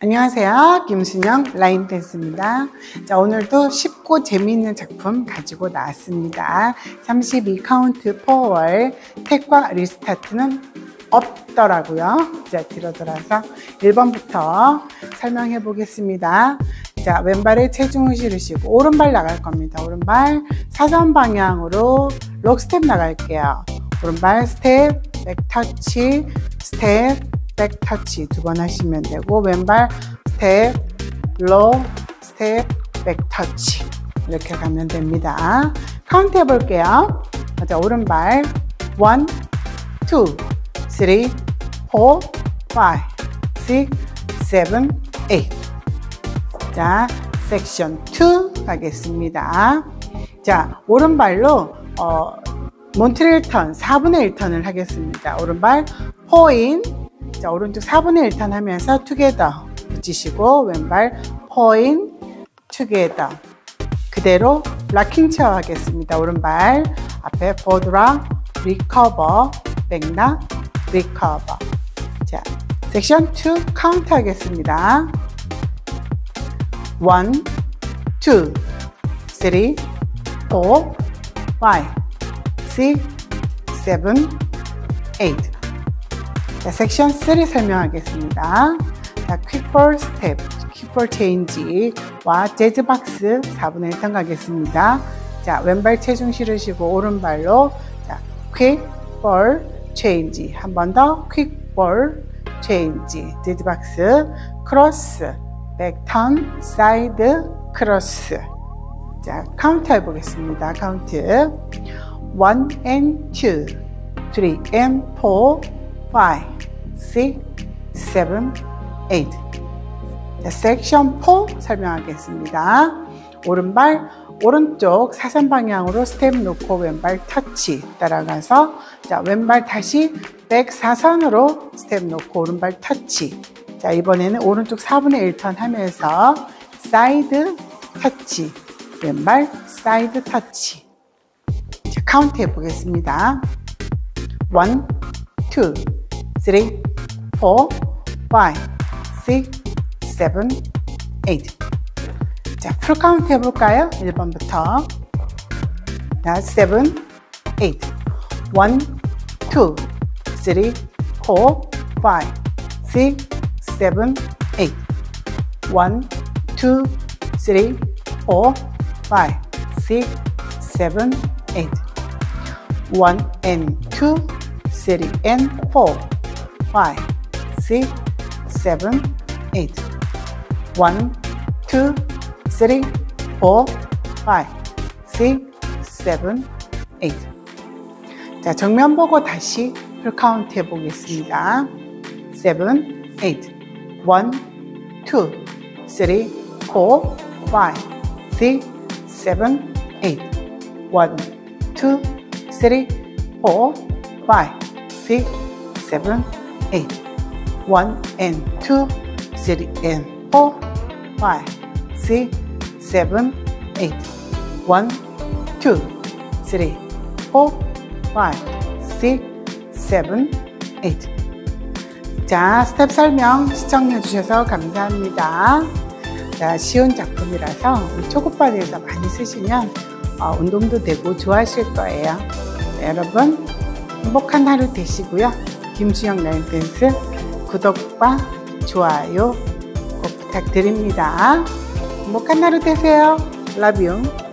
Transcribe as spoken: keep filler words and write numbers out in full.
안녕하세요. 김순영 라인 댄스입니다. 자, 오늘도 쉽고 재미있는 작품 가지고 나왔습니다. 삼십이 카운트 포월 택과 리스타트는 없더라고요. 자, 뒤로 돌아서 일 번부터 설명해 보겠습니다. 자, 왼발에 체중을 실으시고 오른발 나갈 겁니다. 오른발 사선 방향으로 록 스텝 나갈게요. 오른발 스텝, 백 터치, 스텝, 백 터치 두 번 하시면 되고, 왼발 스텝, 로, 스텝, 백 터치 이렇게 가면 됩니다. 카운트 해볼게요. 자, 오른발 일, 투, 쓰리, 포, 파이브, 식스, 세븐, 에잇. 자, 섹션 이 가겠습니다. 자, 오른발로 어, 몬트레일 턴 사분의 일 턴을 하겠습니다. 오른발 포인, 자, 오른쪽 사분의 일 턴 하면서 투게더 붙이시고, 왼발 포인, 투게더 그대로 락킹 체어 하겠습니다. 오른발 앞에 포드락, 리커버, 백락, 리커버. 자, 섹션 이 카운트 하겠습니다. 일, 투, 쓰리, 포, 파이브, 식스, 세븐, 에잇. 자, 섹션 삼 설명하겠습니다. 자, 퀵볼 스텝, 퀵볼 체인지와 재즈박스 사분의 일 턴 가겠습니다. 자, 왼발 체중 실으시고 오른발로 자, 퀵볼 체인지, 한 번 더 퀵볼 체인지, 재즈박스, 크로스, 백턴, 사이드, 크로스. 자, 카운트 해보겠습니다. 카운트 일 and two, three and four, five, six, seven, eight. 자, 섹션 사 설명하겠습니다. 오른발 오른쪽 사선 방향으로 스텝 놓고 왼발 터치 따라가서, 자, 왼발 다시 백 사선으로 스텝 놓고 오른발 터치. 자, 이번에는 오른쪽 사분의 일 턴 하면서 사이드 터치, 왼발 사이드 터치. 자, 카운트 해보겠습니다. 일, 투, 쓰리, 포, 파이브, 식스, 세븐, 에잇. 자, 풀 카운트 해볼까요? 일 번부터. 자, 칠, 에잇. 일, 투, 쓰리, 포, 파이브, 식스, 세븐, 에잇. 일, 투, 쓰리, 포, 파이브, 식스, 세븐, 에잇. 일 and two, three and four, five, six, seven, eight. 일, 투, 쓰리, 포, 파이브, 식스, 세븐, 에잇. 자, 정면 보고 다시 풀 카운트 해보겠습니다. 칠, 에잇. 일, 투, 쓰리, 포, 파이브, 식스, 세븐, 에잇. 일, 투, 쓰리, 포, 파이브, 식스, 세븐, 에잇. 일 and two, three and four, five, six, seven, eight. 일, 투, 쓰리, 포, 파이브, 식스, 세븐, 에잇. 자, 스텝 설명 시청해 주셔서 감사합니다. 자, 쉬운 작품이라서 우리 초급반에서 많이 쓰시면 어, 운동도 되고 좋아하실 거예요. 네, 여러분 행복한 하루 되시고요. 김순영 라인 댄스 구독과 좋아요 꼭 부탁드립니다. 행복한 하루 되세요. Love you.